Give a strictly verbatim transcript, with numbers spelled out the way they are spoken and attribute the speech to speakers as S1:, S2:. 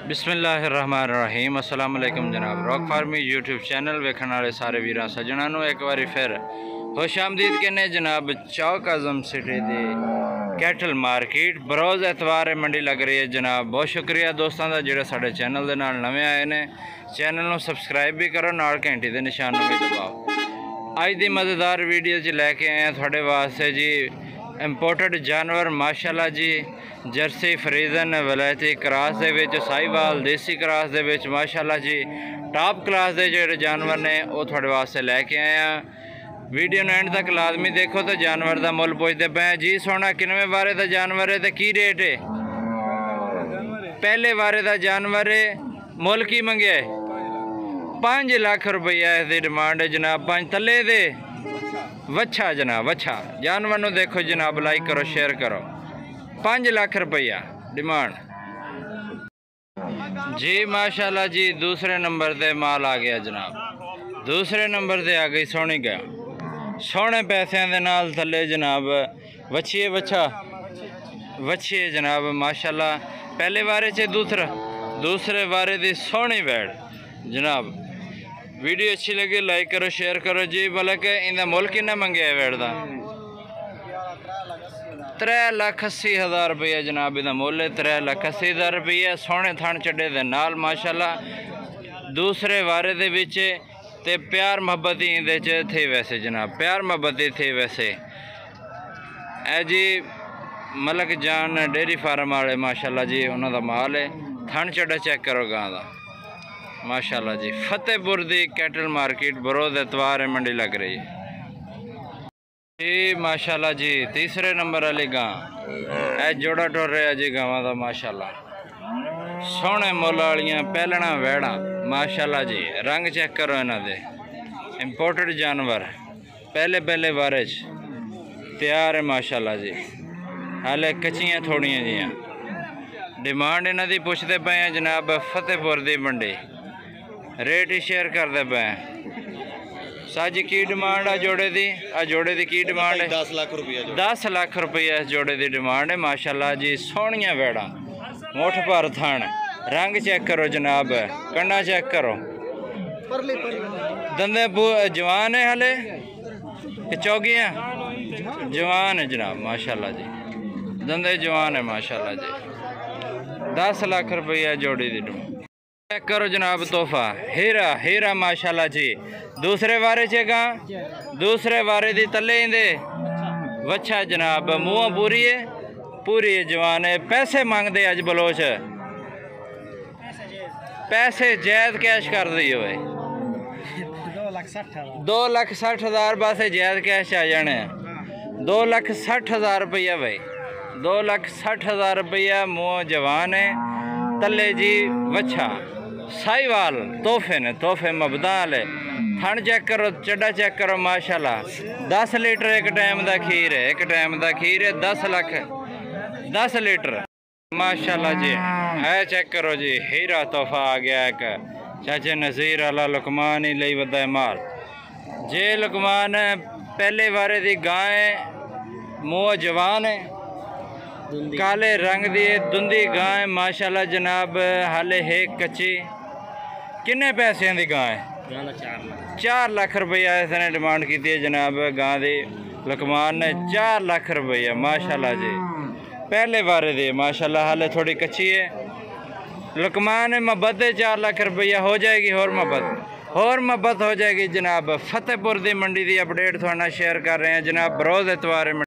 S1: बिस्मिल्लाहिर्रहमानिर्रहीम। अस्सलाम वालेकुम जनाब। रॉक फार्मी यूट्यूब चैनल वेखण वाले सारे वीर सज्जणा नूं एक बार फिर खुश आमदीद कहने जनाब। चौक आजम सिटी दी कैटल मार्केट बरोज़ एतवार मंडी लग रही है जनाब। बहुत शुक्रिया दोस्तों का जिहड़े साडे चैनल दे नाल नवे आए ने। चैनल नूं सबसक्राइब भी करो, नाल घंटी दे निशान नूं भी दबाओ। अज दी मज़ेदार वीडियो च लैके आए हैं थोड़े वास्ते जी इंपोर्टेड जानवर माशाल्लाह जी। जर्सी फ्रीजन वलैती क्रॉस दे विच साहिवाल देसी क्रॉस दे विच माशाल्लाह जी टॉप क्लास दे जिहड़े जानवर ने वो थोड़े वास्ते लैके आए हैं। वीडियो ने एंड तक लाजमी देखो तो जानवर का मुल पुछते पे जी। सोना किनवे वारे का जानवर है तो की रेट है? पहले वारे का जानवर है, मुल की मंगया है? पाँच लाख रुपया इसकी डिमांड है जनाब। पाँच तले दे वच्छा जनाब, वच्छा जानवर नूं देखो जनाब, लाइक करो शेयर करो। पाँच लाख रुपया डिमांड जी माशाल्लाह जी। दूसरे नंबर पे माल आ गया जनाब। दूसरे नंबर पे आ गई सोनी गया सोने पैसों के नाल थले जनाब। वच्छी है वच्छा वच्छी है जनाब माशाल्लाह। पहले वारे से दूसरा दूसरे वारे की सोनी बैठ जनाब। वीडियो अच्छी लगी लाइक करो शेयर करो जी। बल्कि इनका मुल कितना मंगया वेड़ का? त्रै लख अस्सी हज़ार रुपया जनाब इहदा मुल है। त्रै लख अस्सी हज़ार रुपया सोने थण चढ़े दे नाल माशाल्लाह। दूसरे वारे दे विच ते प्यार मुहब्बत ही इहदे च थे वैसे जनाब, प्यार मुहब्बत ही थे वैसे। ए जी मलक जान डेयरी फार्म वाले माशाल्लाह जी, उन्हों का माल है। थण चढ़ा चेक करो गां का माशाल्लाह जी। फतेहपुर दी कैटल मार्केट बरोज़ एतवार मंडी लग रही है जी माशाल्लाह जी। तीसरे नंबर वाली गां ए जोड़ा टुर रहा जी गावां का माशाल्लाह। सोहने मुल वालियां पहलना वैड़ा माशाल्लाह जी। रंग चेक करो इन्हां दे। इंपोर्टेड जानवर पहले पहले बारे तैयार है माशाल्लाह जी। हाले कच्चियां थोड़ियां जियां। डिमांड इन्हां दी पुछते पे हैं जनाब। फतेहपुर दी मंडी रेट ही शेयर करते पे हैं। साजी की डिमांड आ जोड़े दी? आ जोड़े दी की डिमांड है? दस लाख रुपया। दस लाख रुपया इस जोड़े की डिमांड है माशाल्लाह जी। सोहनियां वैड़ा मुठ भर थण। रंग चेक करो जनाब, कन्ना चेक करो। दंदे जवान है हले चौगियां जवान है जनाब माशाल्लाह जी। दंदे जवान है माशाल्लाह जी। दस लाख रुपया जोड़ी दी डिमांड चेक करो जनाब। तोहफा हीरा हीरा माशाल्लाह जी। दूसरे वारे चेगा दूसरे वारे दी तले इंदे वच्छा जनाब। मुँह पूरी है पूरी है जवान है। पैसे मांगते अज बलोच? पैसे जायद कैश कर दी हो? दो लख सठ हज़ार बस जायद कैश आ जाने। दो लख सठ हज़ार रुपया भाई। दो लख सठ हज़ार रुपया। मुँह जवान है तले जी वच्छा साहिवाल तोहफे ने तोहफे मबदा वाले। थण चेक करो चड्डा चेक करो माशाल्लाह। दस लीटर एक टाइम का खीर है। एक टाइम का खीर है। दस लख दस लीटर माशाल्लाह जी। है चेक करो जी। हीरा तोहफा आ गया एक चाचे नज़ीर वाला लुकमान ही लई वदा माल जे। लुकमान पहले वारे दी गां है। मुँह जवान है काले रंग दी दुंदी गां है माशाल्लाह जनाब। हाले है कच्ची। किन्ने पैसे की गां है? चार लाख रुपया इसने डिमांड की है जनाब। गां दी लुकमान ने चार लाख रुपया माशाल्लाह जी। पहले बारे दी माशाल्लाह। हाले थोड़ी कच्ची है लुकमान है। मोहब्बत चार लाख रुपया हो जाएगी। और मोहब्बत और मोहब्बत हो जाएगी जनाब। फतेहपुर दी मंडी दी अपडेट थोड़ा शेयर कर रहे हैं जनाब। बरोज़ एतवार